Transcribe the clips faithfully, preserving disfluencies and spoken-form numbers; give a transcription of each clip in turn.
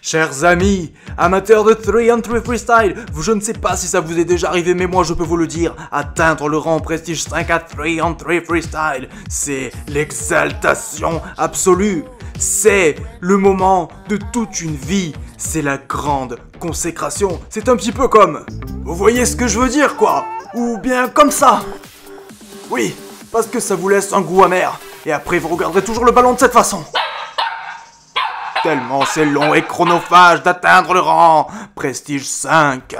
Chers amis, amateurs de trois on trois Freestyle, je ne sais pas si ça vous est déjà arrivé, mais moi je peux vous le dire, atteindre le rang Prestige cinq à trois on trois Freestyle, c'est l'exaltation absolue. C'est le moment de toute une vie, c'est la grande consécration. C'est un petit peu comme, vous voyez ce que je veux dire quoi? Ou bien comme ça. Oui, parce que ça vous laisse un goût amer, et après vous regarderez toujours le ballon de cette façon. Tellement c'est long et chronophage d'atteindre le rang Prestige cinq.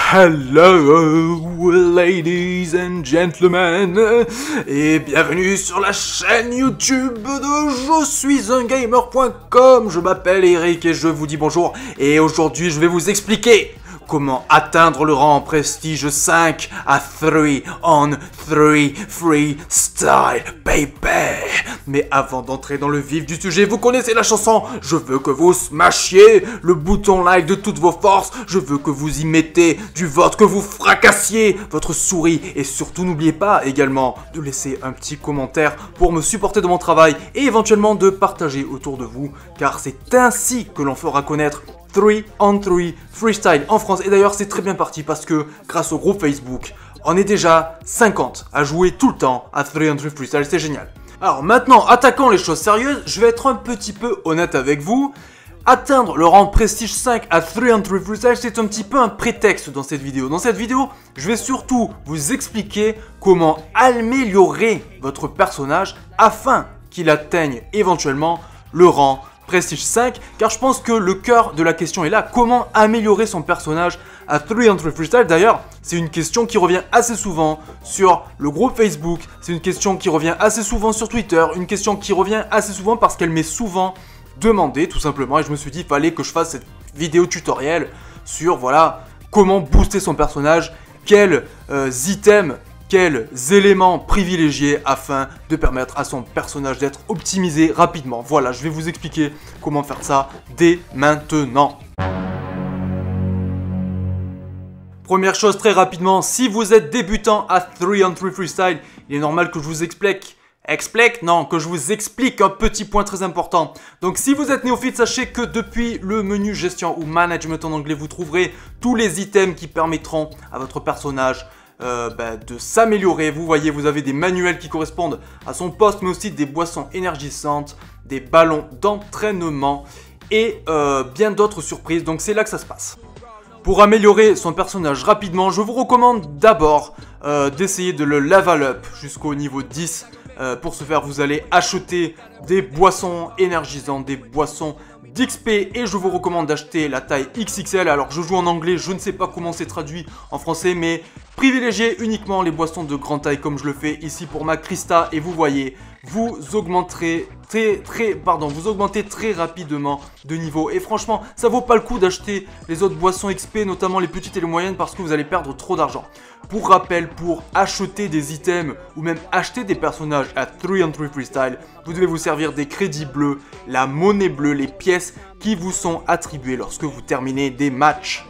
Hello, ladies and gentlemen, et bienvenue sur la chaîne YouTube de je suis un gamer point com. Je m'appelle Eric et je vous dis bonjour. Et aujourd'hui, je vais vous expliquer comment atteindre le rang Prestige cinq à trois on trois Freestyle, baby. Mais avant d'entrer dans le vif du sujet, vous connaissez la chanson. Je veux que vous smashiez le bouton like de toutes vos forces. Je veux que vous y mettez du vote, que vous fracassiez votre souris. Et surtout, n'oubliez pas également de laisser un petit commentaire pour me supporter dans mon travail et éventuellement de partager autour de vous, car c'est ainsi que l'on fera connaître trois on trois Freestyle en France. Et d'ailleurs c'est très bien parti parce que grâce au groupe Facebook, on est déjà cinquante à jouer tout le temps à trois on trois Freestyle, c'est génial. Alors maintenant, attaquons les choses sérieuses, je vais être un petit peu honnête avec vous. Atteindre le rang Prestige cinq à trois on trois Freestyle, c'est un petit peu un prétexte dans cette vidéo. Dans cette vidéo, je vais surtout vous expliquer comment améliorer votre personnage afin qu'il atteigne éventuellement le rang Prestige cinq, car je pense que le cœur de la question est là. Comment améliorer son personnage à trois on trois Freestyle? D'ailleurs, c'est une question qui revient assez souvent sur le groupe Facebook, c'est une question qui revient assez souvent sur Twitter, une question qui revient assez souvent parce qu'elle m'est souvent demandée, tout simplement, et je me suis dit, il fallait que je fasse cette vidéo tutoriel sur, voilà, comment booster son personnage, quels euh, items, quels éléments privilégiés afin de permettre à son personnage d'être optimisé rapidement. Voilà, je vais vous expliquer comment faire ça dès maintenant. Première chose très rapidement, si vous êtes débutant à trois on trois Freestyle, il est normal que je vous explique, explique, non, que je vous explique un petit point très important. Donc si vous êtes néophyte, sachez que depuis le menu gestion ou management en anglais, vous trouverez tous les items qui permettront à votre personnage Euh, bah, de s'améliorer. Vous voyez, vous avez des manuels qui correspondent à son poste, mais aussi des boissons énergisantes, des ballons d'entraînement et euh, bien d'autres surprises. Donc c'est là que ça se passe. Pour améliorer son personnage rapidement, je vous recommande d'abord euh, d'essayer de le level up jusqu'au niveau dix. Euh, pour ce faire, vous allez acheter des boissons énergisantes, des boissons d'X P, et je vous recommande d'acheter la taille X X L. Alors je joue en anglais, je ne sais pas comment c'est traduit en français, mais privilégiez uniquement les boissons de grande taille comme je le fais ici pour ma Krista, et vous voyez, vous augmenterez très très pardon, vous augmentez très rapidement de niveau, et franchement ça vaut pas le coup d'acheter les autres boissons X P, notamment les petites et les moyennes, parce que vous allez perdre trop d'argent. Pour rappel, pour acheter des items ou même acheter des personnages à trois on trois Freestyle, vous devez vous servir des crédits bleus, la monnaie bleue, les pièces qui vous sont attribuées lorsque vous terminez des matchs.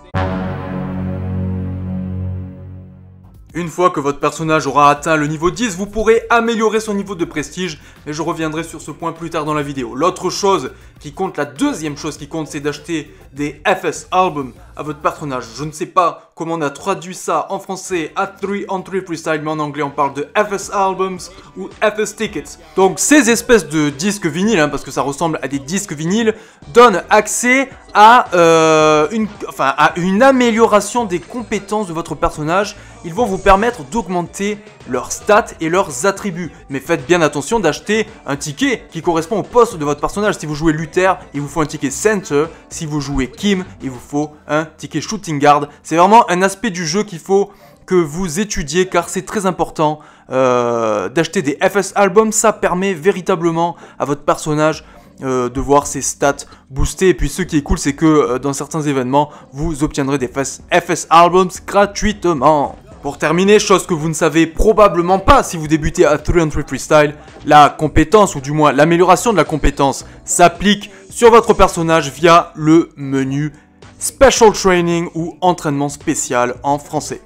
Une fois que votre personnage aura atteint le niveau dix, vous pourrez améliorer son niveau de prestige, mais je reviendrai sur ce point plus tard dans la vidéo. L'autre chose qui compte, la deuxième chose qui compte, c'est d'acheter des F S albums à votre personnage. Je ne sais pas comment on a traduit ça en français à trois on trois Freestyle, mais en anglais on parle de F S albums ou F S tickets. Donc ces espèces de disques vinyles, hein, parce que ça ressemble à des disques vinyles, donnent accès à, euh, une, enfin, à une amélioration des compétences de votre personnage. Ils vont vous permettre d'augmenter leurs stats et leurs attributs. Mais faites bien attention d'acheter un ticket qui correspond au poste de votre personnage. Si vous jouez Luther, il vous faut un ticket Center. Si vous jouez Kim, il vous faut un ticket Shooting Guard. C'est vraiment un aspect du jeu qu'il faut que vous étudiez, car c'est très important euh, d'acheter des F S albums. Ça permet véritablement à votre personnage Euh, de voir ses stats booster. Et puis ce qui est cool, c'est que euh, dans certains événements, vous obtiendrez des F S albums gratuitement. Pour terminer, chose que vous ne savez probablement pas si vous débutez à trois on trois Freestyle, la compétence, ou du moins l'amélioration de la compétence, s'applique sur votre personnage via le menu Special Training ou entraînement spécial en français.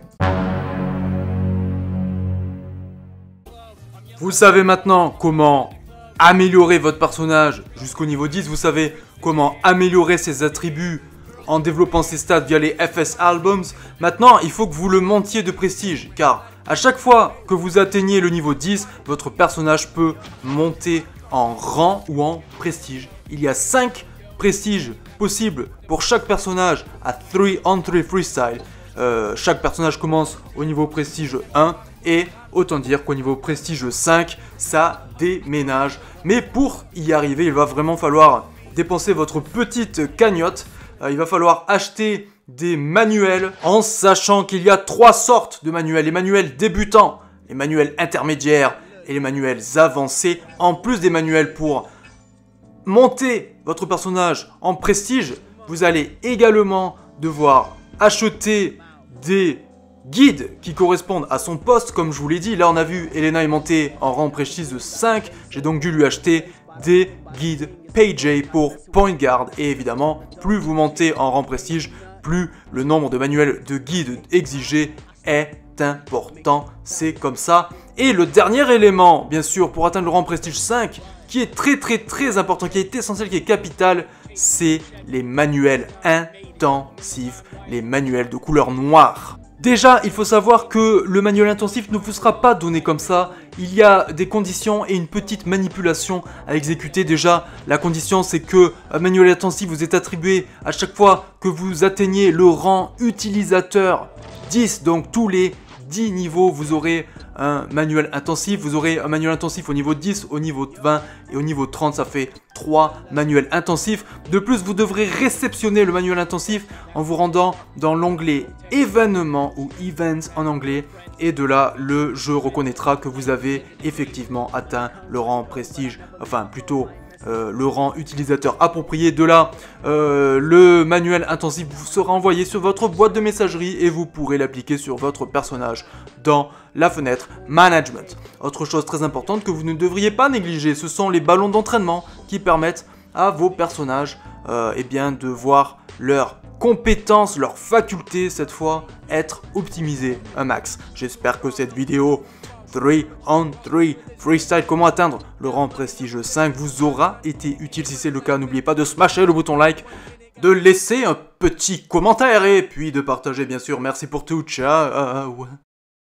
Vous savez maintenant comment améliorer votre personnage jusqu'au niveau dix, vous savez comment améliorer ses attributs en développant ses stats via les F S Albums. Maintenant, il faut que vous le montiez de prestige, car à chaque fois que vous atteignez le niveau dix, votre personnage peut monter en rang ou en prestige. Il y a cinq prestiges possibles pour chaque personnage à trois on trois Freestyle. Euh, chaque personnage commence au niveau prestige un et autant dire qu'au niveau prestige cinq, ça déménage. Mais pour y arriver, il va vraiment falloir dépenser votre petite cagnotte. Euh, il va falloir acheter des manuels en sachant qu'il y a trois sortes de manuels. Les manuels débutants, les manuels intermédiaires et les manuels avancés. En plus des manuels pour monter votre personnage en prestige, vous allez également devoir acheter des guides qui correspondent à son poste. Comme je vous l'ai dit, là on a vu Elena est montée en rang prestige cinq. J'ai donc dû lui acheter des guides P J pour Point Guard. Et évidemment, plus vous montez en rang prestige, plus le nombre de manuels de guides exigés est important. C'est comme ça. Et le dernier élément, bien sûr, pour atteindre le rang prestige cinq, qui est très très très important, qui est essentiel, qui est capital, c'est les manuels intensifs, les manuels de couleur noire. Déjà, il faut savoir que le manuel intensif ne vous sera pas donné comme ça. Il y a des conditions et une petite manipulation à exécuter. Déjà, la condition, c'est que un manuel intensif vous est attribué à chaque fois que vous atteignez le rang utilisateur dix. Donc, tous les dix niveaux, vous aurez un manuel intensif. Vous aurez un manuel intensif au niveau dix, au niveau vingt et au niveau trente. Ça fait trois manuels intensifs. De plus, vous devrez réceptionner le manuel intensif en vous rendant dans l'onglet événements ou events en anglais. Et de là, le jeu reconnaîtra que vous avez effectivement atteint le rang prestige, enfin plutôt euh, le rang utilisateur approprié. De là, euh, le manuel intensif vous sera envoyé sur votre boîte de messagerie et vous pourrez l'appliquer sur votre personnage dans la fenêtre Management. Autre chose très importante que vous ne devriez pas négliger, ce sont les ballons d'entraînement qui permettent à vos personnages euh, eh bien, de voir leurs compétences, leurs facultés cette fois être optimisées un max. J'espère que cette vidéo trois on trois Freestyle, comment atteindre le rang prestige cinq, vous aura été utile. Si c'est le cas, n'oubliez pas de smasher le bouton like, de laisser un petit commentaire et puis de partager bien sûr. Merci pour tout, ciao.